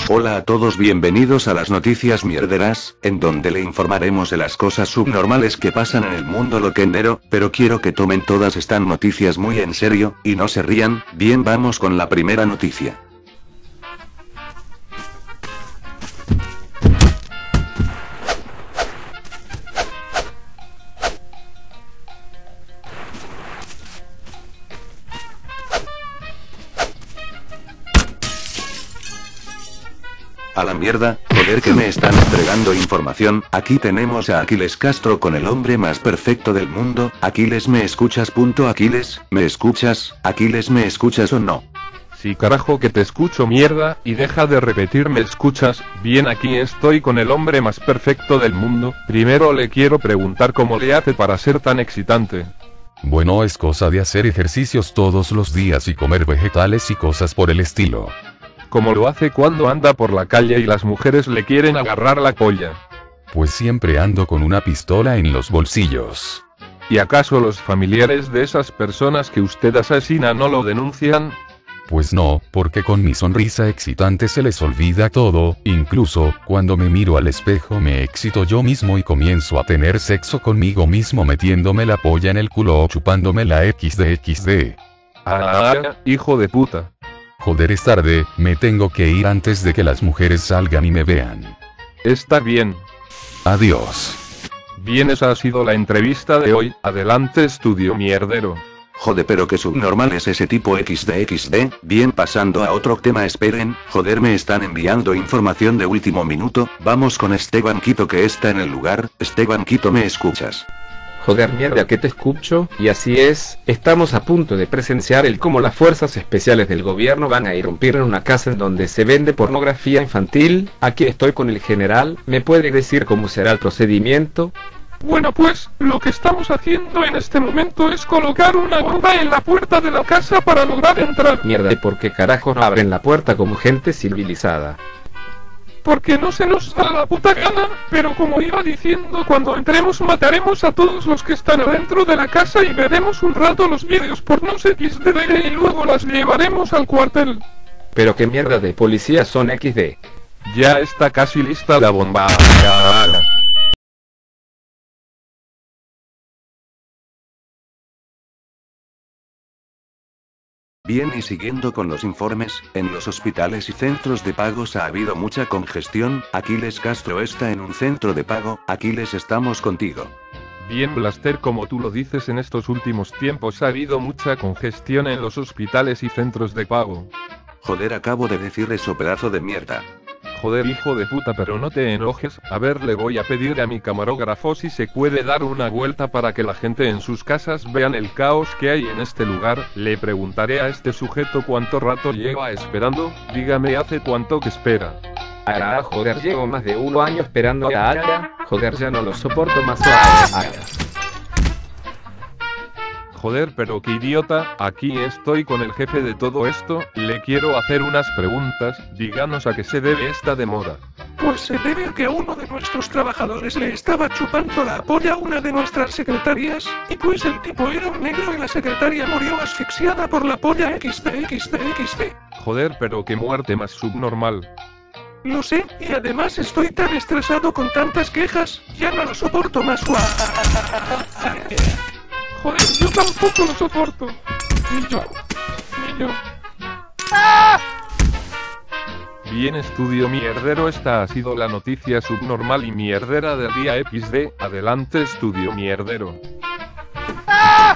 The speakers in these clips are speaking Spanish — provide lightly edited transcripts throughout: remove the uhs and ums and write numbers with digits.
Hola a todos, bienvenidos a las noticias mierderas, en donde le informaremos de las cosas subnormales que pasan en el mundo loquendero, pero quiero que tomen todas estas noticias muy en serio, y no se rían. Bien, vamos con la primera noticia. A la mierda, joder que me están entregando información. Aquí tenemos a Aquiles Castro con el hombre más perfecto del mundo. Aquiles, ¿me escuchas? Aquiles, ¿me escuchas? Aquiles, ¿me escuchas o no? Sí, carajo que te escucho, mierda, y deja de repetir ¿me escuchas? Bien, aquí estoy con el hombre más perfecto del mundo. Primero le quiero preguntar cómo le hace para ser tan excitante. Bueno, es cosa de hacer ejercicios todos los días y comer vegetales y cosas por el estilo. ¿Cómo lo hace cuando anda por la calle y las mujeres le quieren agarrar la polla? Pues siempre ando con una pistola en los bolsillos. ¿Y acaso los familiares de esas personas que usted asesina no lo denuncian? Pues no, porque con mi sonrisa excitante se les olvida todo, incluso, cuando me miro al espejo me excito yo mismo y comienzo a tener sexo conmigo mismo metiéndome la polla en el culo o chupándome la XD. Ah, hijo de puta. Joder, es tarde, me tengo que ir antes de que las mujeres salgan y me vean. Está bien. Adiós. Bien, esa ha sido la entrevista de hoy. Adelante, estudio mierdero. Joder, pero qué subnormal es ese tipo XD. Bien, pasando a otro tema, esperen. Joder, me están enviando información de último minuto. Vamos con Esteban Quito, que está en el lugar. Esteban Quito, ¿me escuchas? Joder, mierda, que te escucho, y así es, estamos a punto de presenciar el cómo las fuerzas especiales del gobierno van a irrumpir en una casa en donde se vende pornografía infantil. Aquí estoy con el general, ¿me puede decir cómo será el procedimiento? Bueno, pues, lo que estamos haciendo en este momento es colocar una bomba en la puerta de la casa para lograr entrar. Mierda, ¿y por qué carajo no abren la puerta como gente civilizada? Porque no se nos da la puta gana, pero como iba diciendo, cuando entremos mataremos a todos los que están adentro de la casa y veremos un rato los vídeos pornos XD y luego las llevaremos al cuartel. Pero qué mierda de policías son XD. Ya está casi lista la bomba. Bien, y siguiendo con los informes, en los hospitales y centros de pagos ha habido mucha congestión. Aquiles Castro está en un centro de pago. Aquiles, estamos contigo. Bien, Blaster, como tú lo dices, en estos últimos tiempos ha habido mucha congestión en los hospitales y centros de pago. Joder, acabo de decir eso, pedazo de mierda. Joder, hijo de puta, pero no te enojes. A ver, le voy a pedir a mi camarógrafo si se puede dar una vuelta para que la gente en sus casas vean el caos que hay en este lugar. Le preguntaré a este sujeto cuánto rato lleva esperando. Dígame, ¿hace cuánto que espera? Ah, joder, llevo más de 1 año esperando a Ala. Joder, ya no lo soporto más. Joder, pero qué idiota, aquí estoy con el jefe de todo esto, le quiero hacer unas preguntas, díganos a qué se debe esta demora. Pues se debe a que a uno de nuestros trabajadores le estaba chupando la polla a una de nuestras secretarias, y pues el tipo era un negro y la secretaria murió asfixiada por la polla XD. Joder, pero qué muerte más subnormal. Lo sé, y además estoy tan estresado con tantas quejas, ya no lo soporto más. Joder, yo tampoco lo soporto. Ni yo. ¡Ah! Bien, estudio mierdero, esta ha sido la noticia subnormal y mierdera del día XD. Adelante, estudio mierdero. ¡Ah!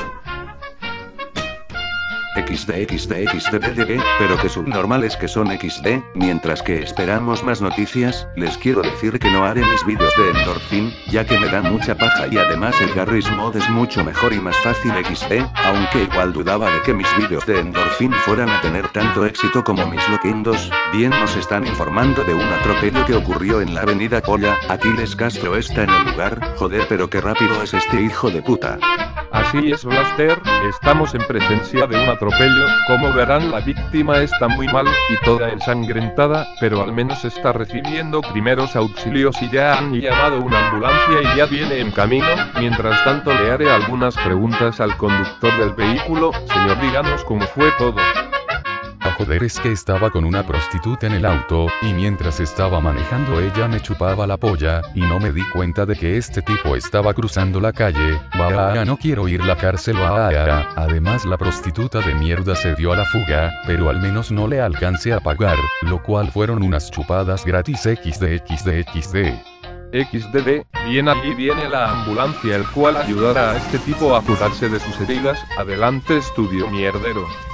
XD, pero que subnormales que son XD. Mientras que esperamos más noticias, les quiero decir que no haré mis vídeos de Endorphin, ya que me da mucha paja y además el Garry's Mod es mucho mejor y más fácil XD, aunque igual dudaba de que mis vídeos de Endorphin fueran a tener tanto éxito como mis loquendos. Bien, nos están informando de un atropello que ocurrió en la avenida Polla. Aquiles Castro está en el lugar. Joder, pero qué rápido es este hijo de puta. Así es, Blaster, estamos en presencia de un atropello. Como verán, la víctima está muy mal y toda ensangrentada, pero al menos está recibiendo primeros auxilios y ya han llamado una ambulancia y ya viene en camino. Mientras tanto, le haré algunas preguntas al conductor del vehículo. Señor, díganos cómo fue todo. joder es que estaba con una prostituta en el auto, y mientras estaba manejando ella me chupaba la polla, y no me di cuenta de que este tipo estaba cruzando la calle. No quiero ir a la cárcel. Además la prostituta de mierda se dio a la fuga, pero al menos no le alcancé a pagar, lo cual fueron unas chupadas gratis XD. XDD, bien, allí viene la ambulancia el cual ayudará a este tipo a curarse de sus heridas. Adelante estudio mierdero.